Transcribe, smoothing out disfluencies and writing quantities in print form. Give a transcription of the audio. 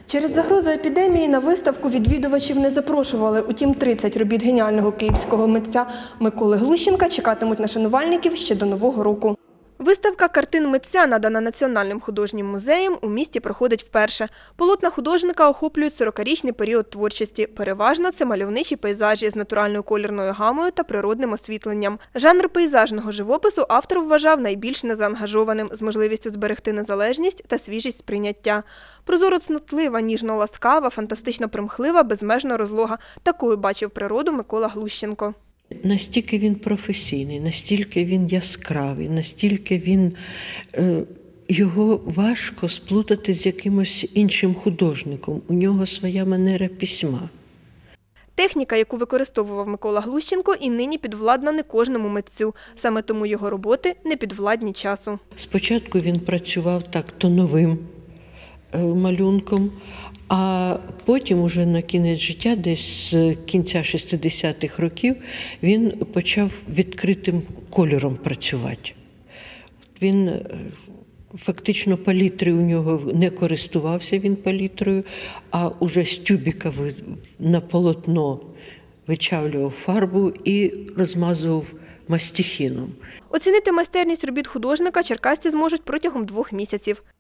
Через загрозу епідемії на виставку відвідувачів не запрошували. Утім, 30 робіт геніального київського митця Миколи Глущенка чекатимуть на шанувальників ще до Нового року. Виставка картин митця, надана Національним художнім музеєм, у місті проходить вперше. Полотна художника охоплюють 40-річний період творчості. Переважно це мальовничі пейзажі з натуральною колірною гамою та природним освітленням. Жанр пейзажного живопису автор вважав найбільш незаангажованим, з можливістю зберегти незалежність та свіжість сприйняття. Прозоро-цнотлива, ніжно-ласкава, фантастично-примхлива, безмежно розлога. Такою бачив природу Микола Глущенко. Настільки він професійний, настільки він яскравий, настільки його важко сплутати з якимось іншим художником. У нього своя манера письма. Техніка, яку використовував Микола Глущенко, і нині підвладна не кожному митцю. Саме тому його роботи не підвладні часу. Спочатку він працював так тоновим малюнком, а потім уже на кінець життя, десь з кінця 60-х років, він почав відкритим кольором працювати. Він фактично палітри у нього не користувався він палітрою, а уже з тюбіка на полотно вичавлював фарбу і розмазував мастихіном. Оцінити майстерність робіт художника черкасці зможуть протягом 2 місяців.